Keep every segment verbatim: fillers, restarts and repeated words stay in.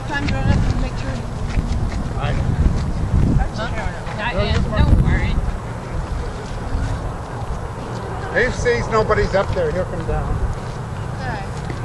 have time to run up and make sure. I know. Huh? Not yet. Don't worry. Dave sees nobody's up there. He'll come down. Okay.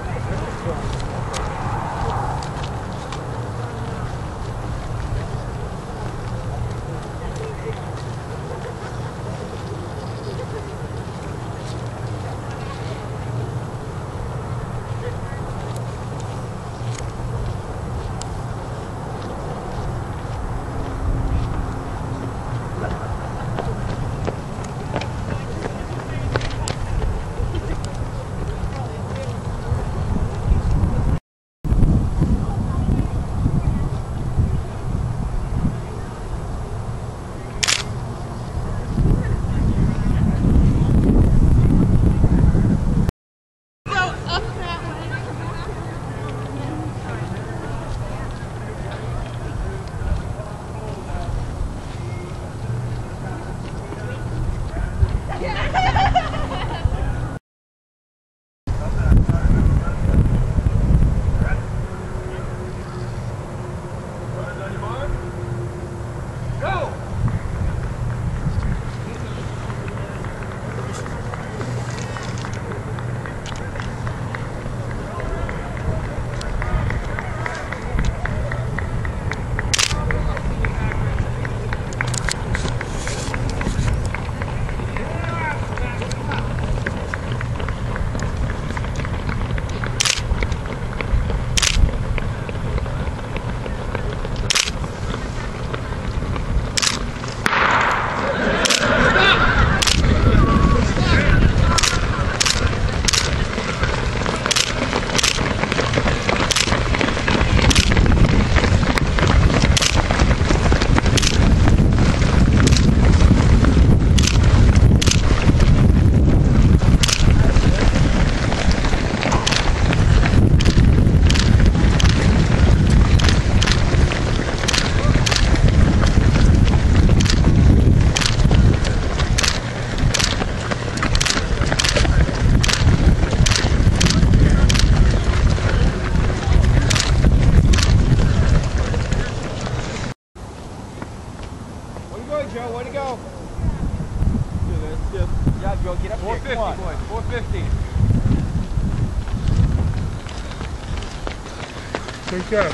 Joe, way to go. Good, good. Yeah, Joe, get up four fifty, boys. four fifty. Good job.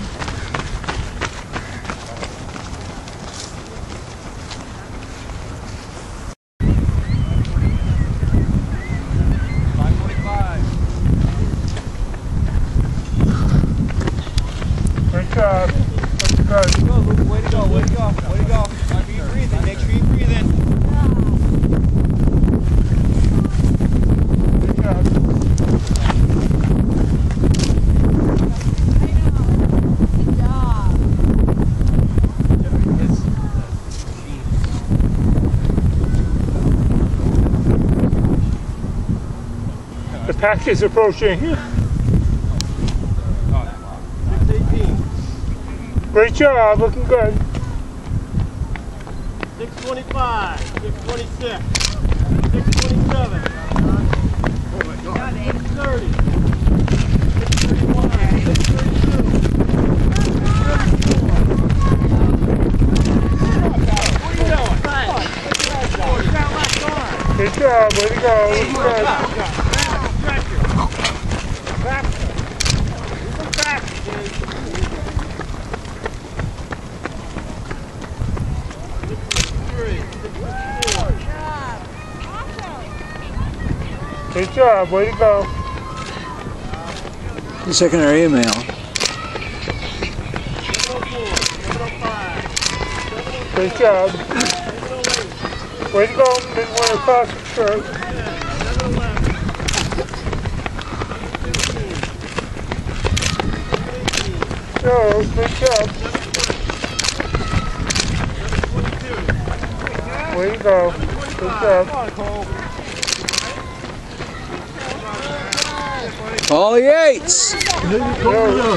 five forty-five. Good job. That's good. Go, Luke. Way to go, way to go, way to go. Make sure you breathe in. Make sure you breathe in. Good job. The pack is approaching. six eighteen. Great job, looking good. six twenty-five. six twenty-six. six twenty-seven. Oh my God. six thirty. six thirty-one. six thirty-two. Good job, way to go, looking good. Good job, way to go. The secondary email. Good job. Way to go, didn't wear a plastic shirt. Joe, good job. Way to go. Good job. All Yates. Joe.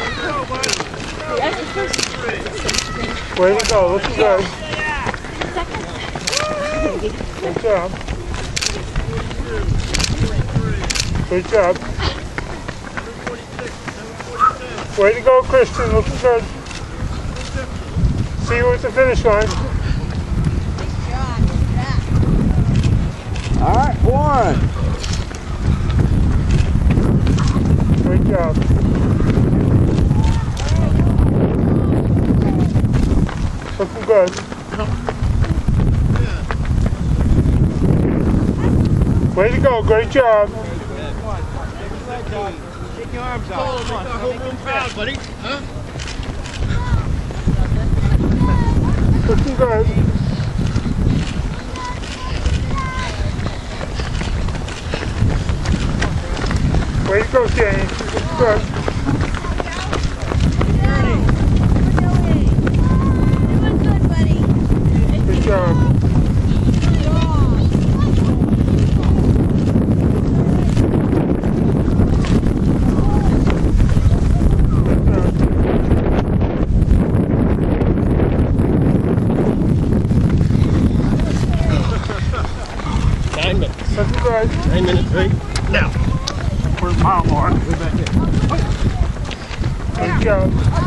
Way to go, looking good. Good job. Good job. Way to go, Christian. Looking good. See you at the finish line. All right, Warren. Great job. Looking good. Way to go. Great job. Come on. Take your arms out. Come on. Whole room proud, buddy. Huh? Looking good. Way to go, James. Looking good. Good job. Nine minutes. Looking good. Nine minutes, right? Now. Where's mile mark? We're back in. Good job.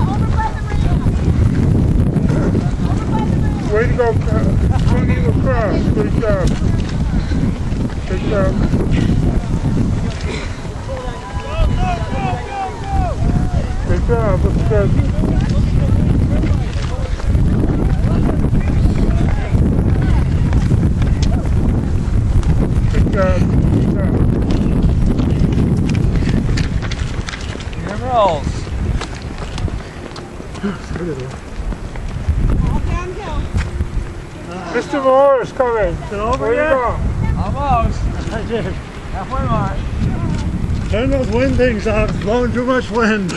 Way to go, swinging across. Good job. Good job. Good job. Looks good. Good job. Good job. Rolls. Mister Moore is coming. Is it over yet? Almost. I did. Halfway mark. Turn those wind things off. It's blowing too much wind.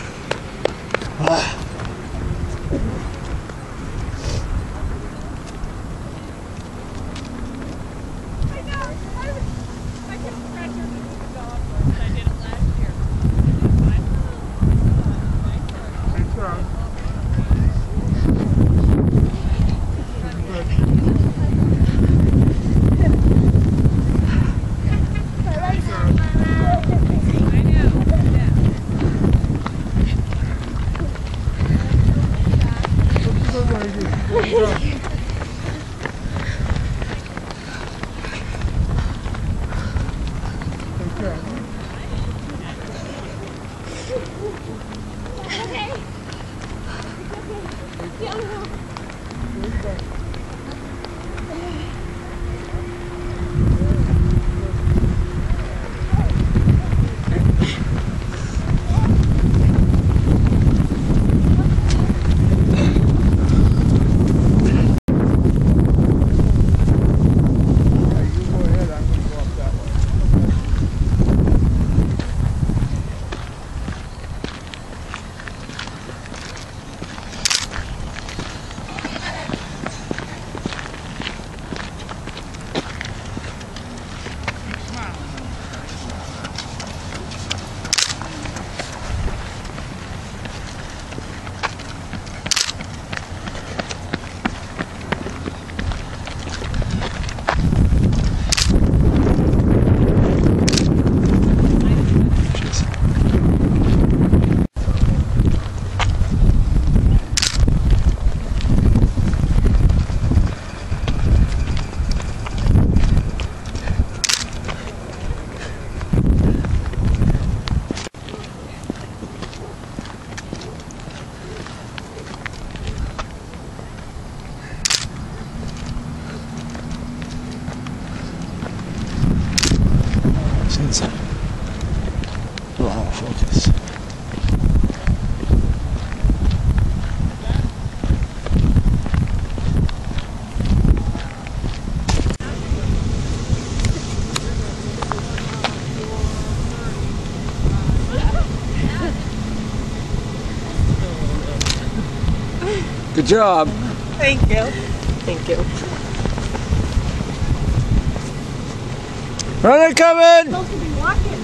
Wow, focus. Good job. Thank you. Thank you. Runner coming! Supposed to be walking.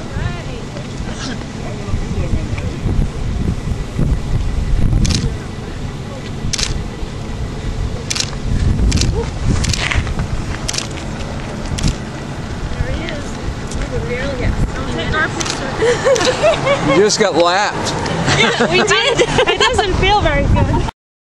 There he is. Look at Take our picture. You just got lapped. We did. It doesn't feel very good.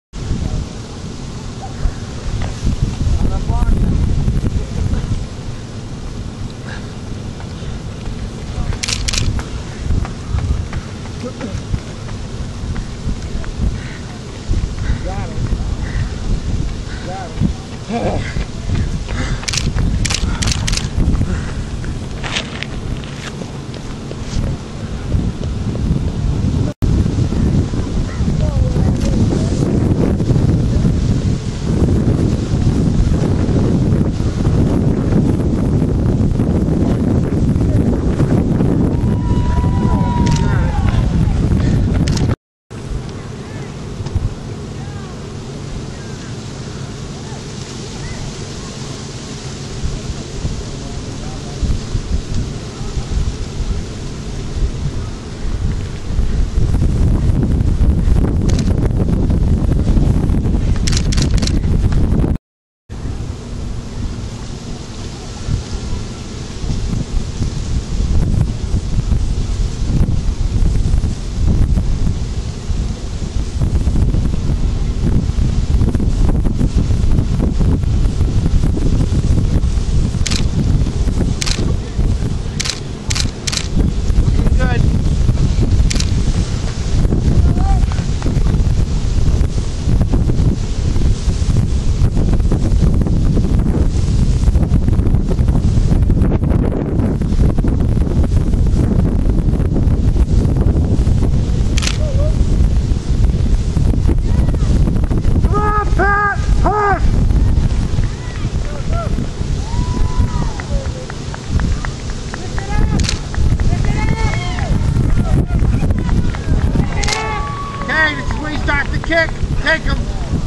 Kick, take him.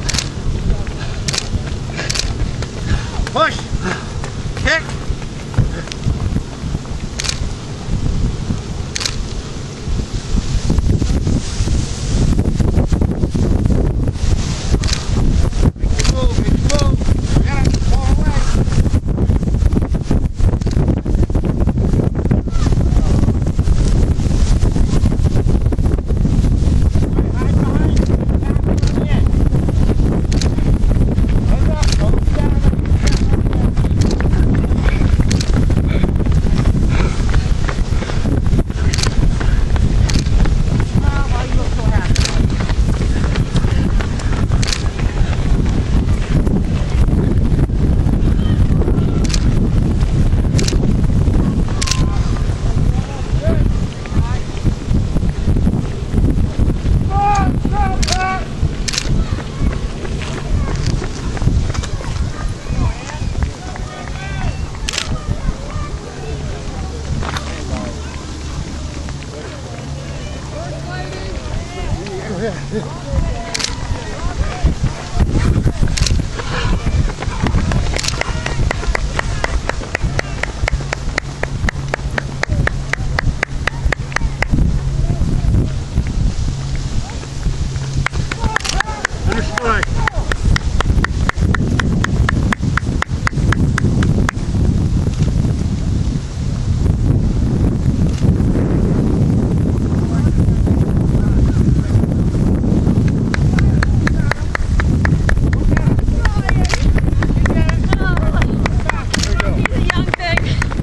Push, kick. Make your move, make your move. You gotta fall away.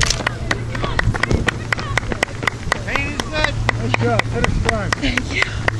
Good. Finish strong. Thank you.